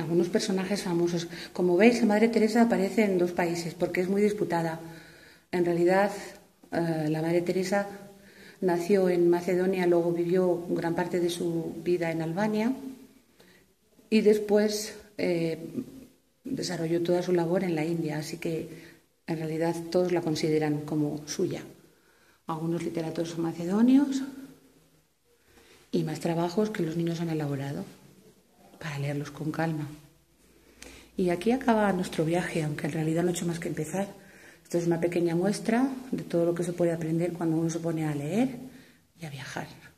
algunos personajes famosos. Como veis, la Madre Teresa aparece en 2 países porque es muy disputada. En realidad, la Madre Teresa nació en Macedonia, luego vivió gran parte de su vida en Albania y después desarrolló toda su labor en la India, así que en realidad todos la consideran como suya. Algunos literatos macedonios y más trabajos que los niños han elaborado para leerlos con calma. Y aquí acaba nuestro viaje, aunque en realidad no he hecho más que empezar. Esto es una pequeña muestra de todo lo que se puede aprender cuando uno se pone a leer y a viajar.